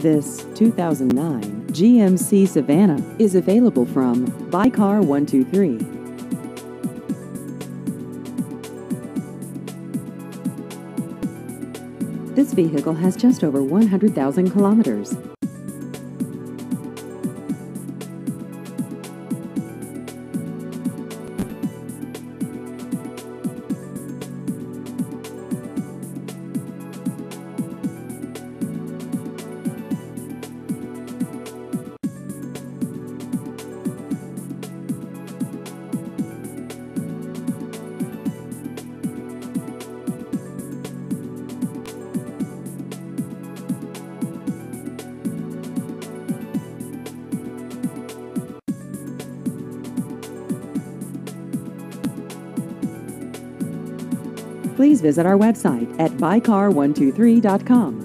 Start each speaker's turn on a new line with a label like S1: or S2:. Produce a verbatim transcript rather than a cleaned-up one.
S1: This two thousand nine G M C Savana is available from Buy Car one two three. This vehicle has just over one hundred thousand kilometers. Please visit our website at buy car one two three dot com.